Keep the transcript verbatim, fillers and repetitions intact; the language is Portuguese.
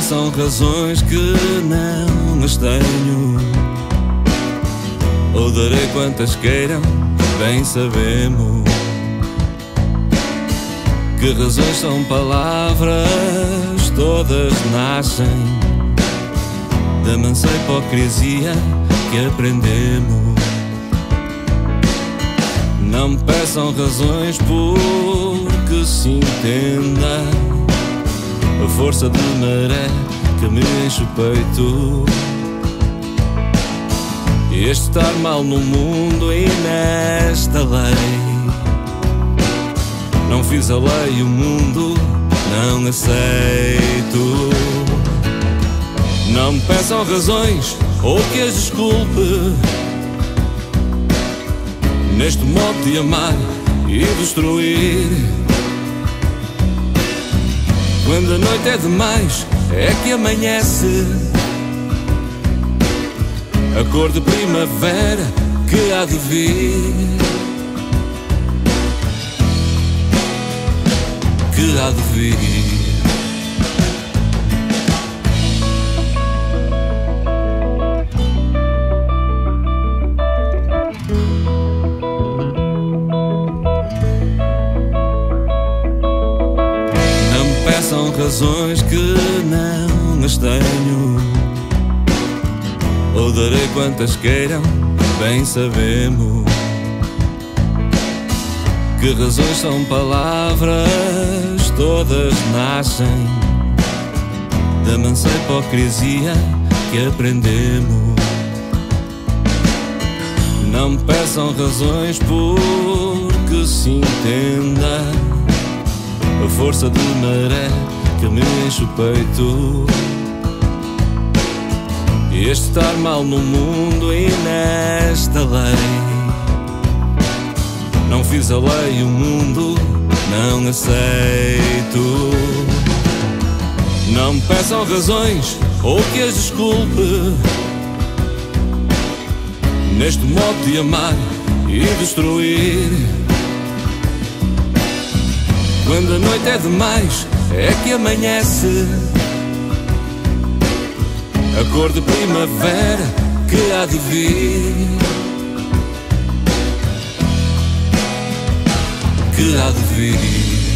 peçam razões que não as tenho, ou darei quantas queiram, bem sabemos que razões são palavras, todas nascem da mansa hipocrisia que aprendemos. Não me peçam razões porque se entenda a força de maré que me enche o peito. Este estar mal no mundo e nesta lei, não fiz a lei e o mundo não aceito. Não me peçam razões ou que as desculpe neste modo de amar e destruir. Quando a noite é demais, é que amanhece a cor de primavera que há de vir, que há de vir. São razões que não as tenho, ou darei quantas queiram, bem sabemos que razões são palavras, todas nascem da mansa hipocrisia que aprendemos. Não me peçam razões porque se entenda a força de maré que me enche o peito. Este estar mal no mundo e nesta lei, não fiz a lei e o mundo não aceito. Não me peçam razões ou que as desculpe neste modo de amar e destruir. Quando a noite é demais, é que amanhece a cor de primavera que há de vir, que há de vir.